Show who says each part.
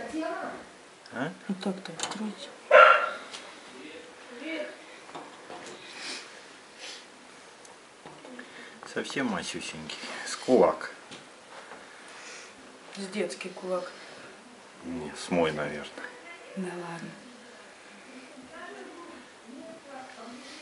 Speaker 1: А?
Speaker 2: Вот так-то откройте.
Speaker 1: Совсем масюсенький. С кулак.
Speaker 2: С детский кулак.
Speaker 1: Не, с мой, наверное.
Speaker 2: Да ладно.